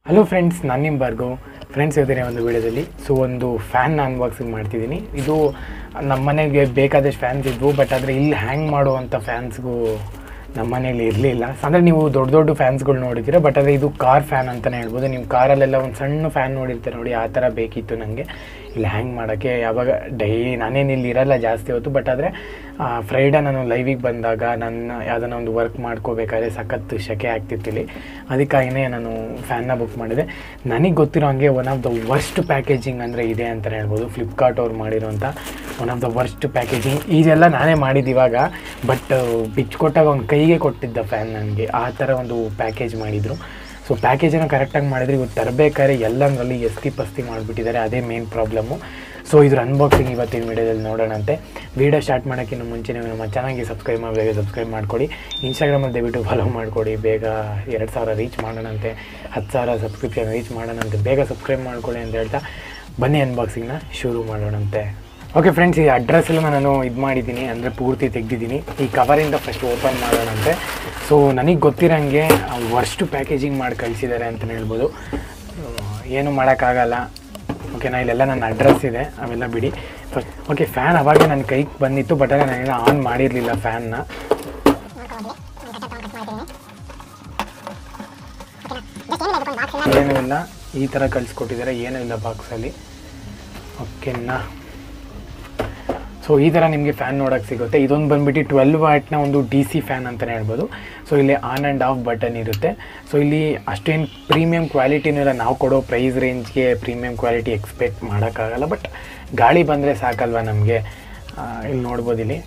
Hello friends, ನಾನು ನಿಮ್ಮ Bhargav. Friends, ಇವತ್ತಿನ ಒಂದು ವಿಡಿಯೋದಲ್ಲಿ ಒಂದು ಫ್ಯಾನ್ ಅನ್ಬಾಕ್ಸಿಂಗ್ ಮಾಡ್ತಿದ್ದೀನಿ. ಇದು ನಮ್ಮ ಮನೆಗೆ ಬೇಕಾದಷ್ಟು ಫ್ಯಾನ್ಸ್ ಇದ್ವು, ಬಟ್ ಆದರೆ ಇಲ್ಲಿ ಹ್ಯಾಂಗ್ ಮಾಡುವಂಥ ಫ್ಯಾನ್ಸ್ಗೂ ನಮ್ಮ ಮನೇಲಿ ಇರಲಿಲ್ಲ. ಅಂದರೆ ನೀವು ದೊಡ್ಡ ದೊಡ್ಡ ಫ್ಯಾನ್ಸ್ಗಳು ನೋಡಿದ್ದೀರ, ಬಟ್ ಆದರೆ ಇದು ಕಾರ್ ಫ್ಯಾನ್ ಅಂತಲೇ ಹೇಳ್ಬೋದು. ನೀವು ಕಾರಲ್ಲೆಲ್ಲ ಒಂದು ಸಣ್ಣ ಫ್ಯಾನ್ ನೋಡಿರ್ತೀರ ನೋಡಿ, ಆ ಥರ ಬೇಕಿತ್ತು ನನಗೆ ಇಲ್ಲಿ ಹ್ಯಾಂಗ್ ಮಾಡೋಕ್ಕೆ. ಯಾವಾಗ ನಾನೇನು ಇಲ್ಲಿ ಇರೋಲ್ಲ ಜಾಸ್ತಿ ಹೊತ್ತು, ಬಟ್ ಆದರೆ ಫ್ರೈಡೇ ನಾನು ಲೈವಿಗೆ ಬಂದಾಗ ನನ್ನ ಯಾವುದನ್ನ ಒಂದು ವರ್ಕ್ ಮಾಡ್ಕೋಬೇಕಾದ್ರೆ ಸಖತ್ತು ಸೆಕೆ ಆಗ್ತಿತ್ತಿಲ್ಲಿ. ಅದಕ್ಕಾಗಿಯೇ ನಾನು ಫ್ಯಾನ್ನ ಬುಕ್ ಮಾಡಿದೆ. ನನಗೆ ಗೊತ್ತಿರೋ ಹಾಗೆ one of the worst packaging ಅಂದರೆ ಇದೆ ಅಂತಲೇ ಹೇಳ್ಬೋದು. ಫ್ಲಿಪ್ಕಾರ್ಟ್ ಅವ್ರು ಮಾಡಿರೋಂಥ one of the worst packaging. ಇದೆಲ್ಲ ನಾನೇ ಮಾಡಿದ್ದು ಇವಾಗ, ಬಟ್ ಬಿಚ್ಕೊಟ್ಟಾಗ ಒಂದು ಕೈಗೆ ಕೊಟ್ಟಿದ್ದ ಫ್ಯಾನ್ ನನಗೆ ಆ ಥರ ಒಂದು ಪ್ಯಾಕೇಜ್ ಮಾಡಿದರು. ಸೊ ಪ್ಯಾಕೇಜನ್ನು ಕರೆಕ್ಟಾಗಿ ಮಾಡಿದರೆ ಇವತ್ತು ತರಬೇಕಾದ್ರೆ ಎಲ್ಲಂದ್ರಲ್ಲಿ ಪಸ್ತಿ ಮಾಡಿಬಿಟ್ಟಿದ್ದಾರೆ. ಅದೇ ಮೇನ್ ಪ್ರಾಬ್ಲಮ್ಮು. ಸೊ ಇದ್ರ ಅನ್ಬಾಕ್ಸಿಂಗ್ ಇವತ್ತಿನ ವೀಡಿಯೋದಲ್ಲಿ ನೋಡೋಣಂತೆ. ವೀಡಿಯೋ ಸ್ಟಾರ್ಟ್ ಮಾಡೋಕ್ಕಿಂತ ಮುಂಚೆ ನಮ್ಮ ಚಾನಲ್ಗೆ ಸಬ್ಸ್ಕ್ರೈಬ್ ಮಾಡ್ಕೊಳ್ಳಿ. ಇನ್ಸ್ಟಾಗ್ರಾಮಲ್ಲಿ ದಯವಿಟ್ಟು ಫಾಲೋ ಮಾಡಿಕೊಡಿ. ಬೇಗ 2000 ರೀಚ್ ಮಾಡೋಣಂತೆ, 10,000 ಸಬ್ಸ್ಕ್ರಿಪ್ಷನ್ ರೀಚ್ ಮಾಡೋಣಂತೆ. ಬೇಗ ಸಬ್ಸ್ಕ್ರೈಬ್ ಮಾಡ್ಕೊಳ್ಳಿ ಅಂತ ಹೇಳ್ತಾ ಬನ್ನಿ ಅನ್ಬಾಕ್ಸಿಂಗ್ನ ಶುರು ಮಾಡೋಣಂತೆ. ಓಕೆ ಫ್ರೆಂಡ್ಸ್, ಈ ಅಡ್ರೆಸ್ ಎಲ್ಲ ನಾನು ಮಾಡಿದ್ದೀನಿ, ಅಂದರೆ ಪೂರ್ತಿ ತೆಗೆದಿದ್ದೀನಿ. ಈ ಕವರಿಂದ ಫಸ್ಟ್ ಓಪನ್ ಮಾಡೋಣಂತೆ. ಸೊ ನನಗೆ ಗೊತ್ತಿರೋಂಗೆ ವರ್ಸ್ಟ್ ಪ್ಯಾಕೇಜಿಂಗ್ ಮಾಡಿ ಕಳಿಸಿದ್ದಾರೆ ಅಂತಲೇ ಹೇಳ್ಬೋದು. ಏನು ಮಾಡೋಕ್ಕಾಗಲ್ಲ. ಓಕೆನಾ, ಇಲ್ಲೆಲ್ಲ ನನ್ನ ಅಡ್ರೆಸ್ ಇದೆ, ಅವೆಲ್ಲ ಬಿಡಿ. ಫಸ್ಟ್ ಓಕೆ, ಫ್ಯಾನ್ ಅವಾಗೇ ನನ್ನ ಕೈಗೆ ಬಂದಿತ್ತು, ಬಟ್ ಆದರೆ ನಾನೇನು ಆನ್ ಮಾಡಿರಲಿಲ್ಲ ಫ್ಯಾನ್ನ. ಏನೂ ಇಲ್ಲ, ಈ ಥರ ಕಳಿಸ್ಕೊಟ್ಟಿದ್ದಾರೆ, ಏನೂ ಇಲ್ಲ ಬಾಕ್ಸಲ್ಲಿ. ಓಕೆನಾ, ಸೊ ಈ ಥರ ನಿಮಗೆ ಫ್ಯಾನ್ ನೋಡೋಕ್ಕೆ ಸಿಗುತ್ತೆ. ಇದೊಂದು ಬಂದುಬಿಟ್ಟು 12 ವಾಟ್ನ ಒಂದು DC ಫ್ಯಾನ್ ಅಂತಲೇ ಹೇಳ್ಬೋದು. ಸೊ ಇಲ್ಲಿ ಆನ್ ಆ್ಯಂಡ್ ಆಫ್ ಬಟನ್ ಇರುತ್ತೆ. ಸೊ ಇಲ್ಲಿ ಅಷ್ಟೇನು ಪ್ರೀಮಿಯಂ ಕ್ವಾಲಿಟಿನೂ ಇಲ್ಲ. ನಾವು ಕೊಡೋ ಪ್ರೈಸ್ ರೇಂಜ್ಗೆ ಪ್ರೀಮಿಯಂ ಕ್ವಾಲಿಟಿ ಎಕ್ಸ್ಪೆಕ್ಟ್ ಮಾಡೋಕ್ಕಾಗಲ್ಲ, ಬಟ್ ಗಾಳಿ ಬಂದರೆ ಸಾಕಲ್ವ ನಮಗೆ. ಇಲ್ಲಿ ನೋಡ್ಬೋದು, ಇಲ್ಲಿ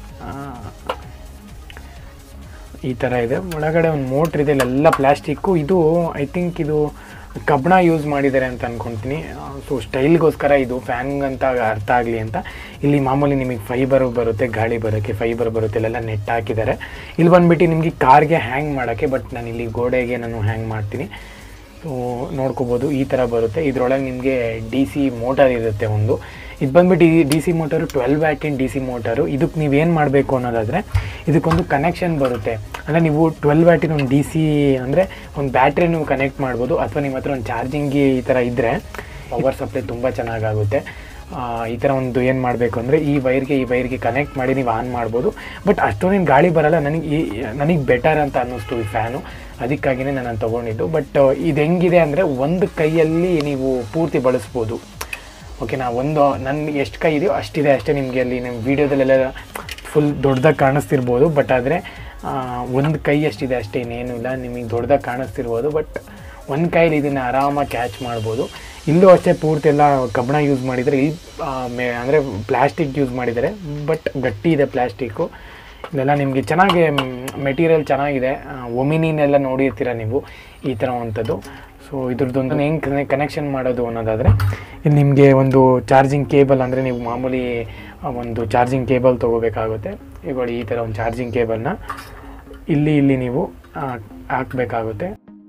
ಈ ಥರ ಇದೆ. ಒಳಗಡೆ ಒಂದು ಮೋಟ್ರ್ ಇದೆ, ಇಲ್ಲೆಲ್ಲ ಪ್ಲ್ಯಾಸ್ಟಿಕ್ಕು. ಇದು ಐ ಥಿಂಕ್ ಇದು ಕಬ್ಬಣ ಯೂಸ್ ಮಾಡಿದ್ದಾರೆ ಅಂತ ಅಂದ್ಕೊಳ್ತೀನಿ. ಸೊ ಸ್ಟೈಲ್ಗೋಸ್ಕರ ಇದು ಫ್ಯಾನ್ಗಂತ ಅರ್ಥ ಆಗಲಿ ಅಂತ ಇಲ್ಲಿ ಮಾಮೂಲಿ ನಿಮಗೆ ಫೈಬರ್ ಬರುತ್ತೆ, ಗಾಳಿ ಬರೋಕ್ಕೆ ಫೈಬರ್ ಬರುತ್ತೆ, ಇಲ್ಲೆಲ್ಲ ನೆಟ್ ಹಾಕಿದ್ದಾರೆ. ಇಲ್ಲಿ ಬಂದುಬಿಟ್ಟು ನಿಮಗೆ ಕಾರ್ಗೆ ಹ್ಯಾಂಗ್ ಮಾಡೋಕ್ಕೆ, ಬಟ್ ನಾನು ಇಲ್ಲಿ ಗೋಡೆಗೆ ನಾನು ಹ್ಯಾಂಗ್ ಮಾಡ್ತೀನಿ. ಸೊ ನೋಡ್ಕೋಬೋದು, ಈ ಥರ ಬರುತ್ತೆ. ಇದರೊಳಗೆ ನಿಮಗೆ DC ಮೋಟರ್ ಇರುತ್ತೆ ಒಂದು. ಇದು ಬಂದುಬಿಟ್ಟು DC ಮೋಟರು 12 ವ್ಯಾಟಿನ DC ಮೋಟರು. ಇದಕ್ಕೆ ನೀವೇನು ಮಾಡಬೇಕು ಅನ್ನೋದಾದರೆ ಇದಕ್ಕೊಂದು ಕನೆಕ್ಷನ್ ಬರುತ್ತೆ. ಅಂದರೆ ನೀವು 12 ವ್ಯಾಟಿನ ಒಂದು DC ಅಂದರೆ ಒಂದು ಬ್ಯಾಟ್ರಿ ನೀವು ಕನೆಕ್ಟ್ ಮಾಡ್ಬೋದು, ಅಥವಾ ನಿಮ್ಮ ಹತ್ರ ಒಂದು ಚಾರ್ಜಿಂಗ್ ಈ ಥರ ಇದ್ದರೆ ಪವರ್ ಸಪ್ಲೈ ತುಂಬ ಚೆನ್ನಾಗಾಗುತ್ತೆ. ಈ ಥರ ಒಂದು ಏನು ಮಾಡಬೇಕು ಅಂದರೆ ಈ ವೈರ್ಗೆ ಕನೆಕ್ಟ್ ಮಾಡಿ ನೀವು ಆನ್ ಮಾಡ್ಬೋದು. ಬಟ್ ಅಷ್ಟೊಂದೇನು ಗಾಳಿ ಬರೋಲ್ಲ. ನನಗೆ ಬೆಟರ್ ಅಂತ ಅನ್ನಿಸ್ತು ಈ ಫ್ಯಾನು, ಅದಕ್ಕಾಗಿಯೇ ನಾನು ತೊಗೊಂಡಿದ್ದು. ಬಟ್ ಇದು ಹೆಂಗಿದೆ ಅಂದರೆ ಒಂದು ಕೈಯಲ್ಲಿ ನೀವು ಪೂರ್ತಿ ಬಳಸ್ಬೋದು. ಓಕೆನಾ, ನನ್ನ ಎಷ್ಟು ಕೈ ಇದೆಯೋ ಅಷ್ಟಿದೆ ಅಷ್ಟೇ. ನಿಮಗೆ ಅಲ್ಲಿ ನಿಮ್ಮ ವೀಡಿಯೋದಲ್ಲೆಲ್ಲ ಫುಲ್ ದೊಡ್ಡದಾಗಿ ಕಾಣಿಸ್ತಿರ್ಬೋದು, ಬಟ್ ಆದರೆ ಒಂದು ಕೈ ಅಷ್ಟಿದೆ ಅಷ್ಟೇ, ಇನ್ನೇನು ಇಲ್ಲ. ನಿಮಗೆ ದೊಡ್ಡದಾಗಿ ಕಾಣಿಸ್ತಿರ್ಬೋದು, ಬಟ್ ಒಂದು ಕೈಯಲ್ಲಿ ಇದನ್ನು ಆರಾಮಾಗಿ ಕ್ಯಾಚ್ ಮಾಡ್ಬೋದು. ಇಲ್ಲೂ ಅಷ್ಟೇ ಪೂರ್ತಿ ಎಲ್ಲ ಕಬ್ಬಣ ಯೂಸ್ ಮಾಡಿದರೆ, ಇಲ್ಲಿ ಅಂದರೆ ಪ್ಲ್ಯಾಸ್ಟಿಕ್ ಯೂಸ್ ಮಾಡಿದ್ದಾರೆ, ಬಟ್ ಗಟ್ಟಿ ಇದೆ ಪ್ಲ್ಯಾಸ್ಟಿಕ್ಕು. ಇದೆಲ್ಲ ನಿಮಗೆ ಚೆನ್ನಾಗಿ ಮೆಟೀರಿಯಲ್ ಚೆನ್ನಾಗಿದೆ. ಒಮಿನಿನೆಲ್ಲ ನೋಡಿರ್ತೀರ ನೀವು, ಈ ಥರ ಅಂಥದ್ದು. ಸೊ ಇದ್ರದ್ದೊಂದು ಹೆಂಗೆ ಕನೆಕ್ಷನ್ ಮಾಡೋದು ಅನ್ನೋದಾದರೆ, ಇಲ್ಲಿ ನಿಮಗೆ ಒಂದು ಚಾರ್ಜಿಂಗ್ ಕೇಬಲ್, ಅಂದರೆ ನೀವು ಮಾಮೂಲಿ ಒಂದು ಚಾರ್ಜಿಂಗ್ ಕೇಬಲ್ ತೊಗೋಬೇಕಾಗುತ್ತೆ. ಇವಾಗ ಈ ಥರ ಒಂದು ಚಾರ್ಜಿಂಗ್ ಕೇಬಲ್ನ ಇಲ್ಲಿ ನೀವು ಹಾಕಬೇಕಾಗುತ್ತೆ.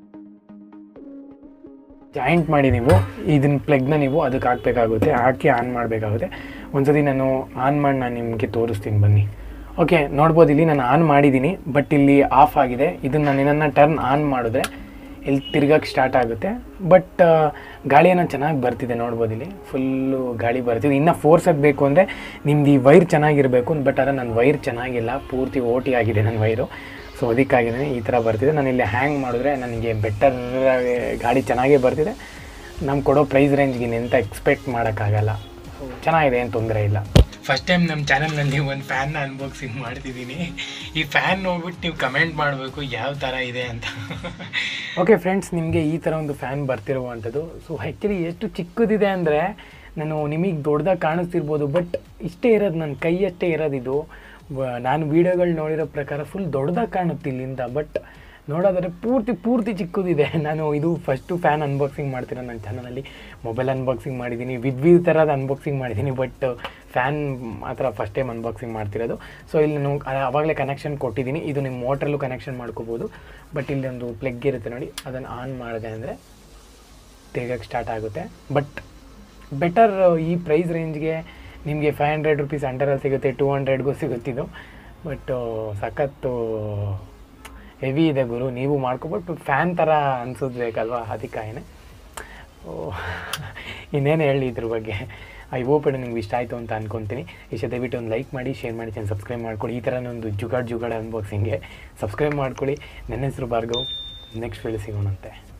ಜಾಯಿಂಟ್ ಮಾಡಿ ನೀವು ಇದನ್ನ ಪ್ಲಗ್ನ ನೀವು ಅದಕ್ಕೆ ಹಾಕಬೇಕಾಗುತ್ತೆ, ಹಾಕಿ ಆನ್ ಮಾಡಬೇಕಾಗುತ್ತೆ. ಒಂದ್ಸತಿ ನಾನು ಆನ್ ಮಾಡಿ ನಾನು ನಿಮಗೆ ತೋರಿಸ್ತೀನಿ, ಬನ್ನಿ. ಓಕೆ, ನೋಡ್ಬೋದು, ಇಲ್ಲಿ ನಾನು ಆನ್ ಮಾಡಿದ್ದೀನಿ, ಬಟ್ ಇಲ್ಲಿ ಆಫ್ ಆಗಿದೆ. ಇದನ್ನು ನಾನು ಏನನ್ನ ಟರ್ನ್ ಆನ್ ಮಾಡಿದ್ರೆ ಇಲ್ಲಿ ತಿರ್ಗಕ್ಕೆ ಸ್ಟಾರ್ಟ್ ಆಗುತ್ತೆ. ಬಟ್ ಗಾಳಿಯನ್ನು ಚೆನ್ನಾಗಿ ಬರ್ತಿದೆ, ನೋಡ್ಬೋದು, ಇಲ್ಲಿ ಫುಲ್ಲು ಗಾಳಿ ಬರ್ತಿದೆ. ಇನ್ನು ಫೋರ್ಸಾಗಿ ಬೇಕು ಅಂದರೆ ನಿಮ್ದು ಈ ವೈರ್ ಚೆನ್ನಾಗಿರಬೇಕು, ಬಟ್ ಆದರೆ ನನ್ನ ವೈರ್ ಚೆನ್ನಾಗಿಲ್ಲ, ಪೂರ್ತಿ ಓಟಿ ಆಗಿದೆ ನನ್ನ ವೈರು. ಸೊ ಅದಕ್ಕಾಗಿಯೇ ಈ ಥರ ಬರ್ತಿದೆ. ನಾನು ಇಲ್ಲಿ ಹ್ಯಾಂಗ್ ಮಾಡಿದ್ರೆ ನನಗೆ ಬೆಟರ್ ಗಾಳಿ ಚೆನ್ನಾಗೇ ಬರ್ತಿದೆ. ನಮ್ಗೆ ಕೊಡೋ ಪ್ರೈಸ್ ರೇಂಜ್ಗೆ ಎಂತ ಎಕ್ಸ್ಪೆಕ್ಟ್ ಮಾಡೋಕ್ಕಾಗಲ್ಲ. ಸೊ ಚೆನ್ನಾಗಿದೆ, ಏನು ತೊಂದರೆ ಇಲ್ಲ. ಫಸ್ಟ್ ಟೈಮ್ ನಮ್ಮ ಚಾನಲ್ನಲ್ಲಿ ಒಂದು ಫ್ಯಾನ್ನ ಅನ್ಬಾಕ್ಸಿಂಗ್ ಮಾಡ್ತಿದ್ದೀನಿ. ಈ ಫ್ಯಾನ್ ನೋಡ್ಬಿಟ್ಟು ನೀವು ಕಮೆಂಟ್ ಮಾಡಬೇಕು ಯಾವ ಥರ ಇದೆ ಅಂತ. ಓಕೆ ಫ್ರೆಂಡ್ಸ್, ನಿಮಗೆ ಈ ಥರ ಒಂದು ಫ್ಯಾನ್ ಬರ್ತಿರುವಂಥದ್ದು. ಸೊ ಆ್ಯಕ್ಚುಲಿ ಎಷ್ಟು ಚಿಕ್ಕದಿದೆ ಅಂದರೆ ನಿಮಗೆ ದೊಡ್ಡದಾಗಿ ಕಾಣಿಸ್ತಿರ್ಬೋದು, ಬಟ್ ಇಷ್ಟೇ ಇರೋದು, ನನ್ನ ಕೈಯಷ್ಟೇ ಇರೋದು ಇದು. ನಾನು ವೀಡಿಯೋಗಳು ನೋಡಿರೋ ಪ್ರಕಾರ ಫುಲ್ ದೊಡ್ಡದಾಗಿ ಕಾಣುತ್ತೆ ಇಲ್ಲಿಂದ, ಬಟ್ ನೋಡೋದಾದ್ರೆ ಪೂರ್ತಿ ಚಿಕ್ಕದಿದೆ. ನಾನು ಇದು ಫಸ್ಟು ಫ್ಯಾನ್ ಅನ್ಬಾಕ್ಸಿಂಗ್ ಮಾಡ್ತಿರೋ ನನ್ನ ಚಾನಲಲ್ಲಿ. ಮೊಬೈಲ್ ಅನ್ಬಾಕ್ಸಿಂಗ್ ಮಾಡಿದ್ದೀನಿ, ವಿದ್ ಥರದ ಅನ್ಬಾಕ್ಸಿಂಗ್ ಮಾಡಿದ್ದೀನಿ, ಬಟ್ ಫ್ಯಾನ್ ಮಾತ್ರ ಫಸ್ಟ್ ಟೈಮ್ ಅನ್ಬಾಕ್ಸಿಂಗ್ ಮಾಡ್ತಿರೋದು. ಸೊ ಇಲ್ಲಿ ನಾನು ಆವಾಗಲೇ ಕನೆಕ್ಷನ್ ಕೊಟ್ಟಿದ್ದೀನಿ. ಇದು ನಿಮ್ಮ ಮೋಟ್ರಲ್ಲೂ ಕನೆಕ್ಷನ್ ಮಾಡ್ಕೋಬೋದು, ಬಟ್ ಇಲ್ಲಿ ಒಂದು ಪ್ಲಗ್ ಇರುತ್ತೆ ನೋಡಿ, ಅದನ್ನು ಆನ್ ಮಾಡಿದೆ ಅಂದರೆ ತಿರ್ಗಕ್ಕೆ ಸ್ಟಾರ್ಟ್ ಆಗುತ್ತೆ. ಬಟ್ ಬೆಟರ್ ಈ ಪ್ರೈಸ್ ರೇಂಜ್ಗೆ ನಿಮಗೆ 500 ರುಪೀಸ್ ಅಂಡರಲ್ಲಿ ಸಿಗುತ್ತೆ, 200ಗೂ ಸಿಗುತ್ತಿದ್ದು. ಬಟ್ ಸಖತ್ತು ಹೆವಿ ಇದೆ ಗುರು, ನೀವು ಮಾಡ್ಕೊಬಿಟ್ಟು ಫ್ಯಾನ್ ಥರ ಅನ್ಸೋದು ಬೇಕಲ್ವ, ಅದಕ್ಕಾಗಿಯೇ ಇನ್ನೇನು ಹೇಳಿ ಇದ್ರ ಬಗ್ಗೆ. ಐ ಹೋಪ್ ನಿಮ್ಗೆ ಇಷ್ಟ ಆಯಿತು ಅಂತ ಅಂದ್ಕೊತೀನಿ. ಇಷ್ಟ ದಯವಿಟ್ಟು ಒಂದು ಲೈಕ್ ಮಾಡಿ, ಶೇರ್ ಮಾಡಿ, ಚಾನಲ್ ಸಬ್ಸ್ಕ್ರೈಬ್ ಮಾಡ್ಕೊಳ್ಳಿ. ಈ ಥರನೊಂದು ಜುಗಾಡ್ ಅನ್ಬಾಕ್ಸಿಂಗ್ಗೆ ಸಬ್ಸ್ಕ್ರೈಬ್ ಮಾಡ್ಕೊಳ್ಳಿ. ನನ್ನ ಹೆಸರು ಭಾರ್ಗವ್. Next video ಸಿಗೋಣಂತೆ.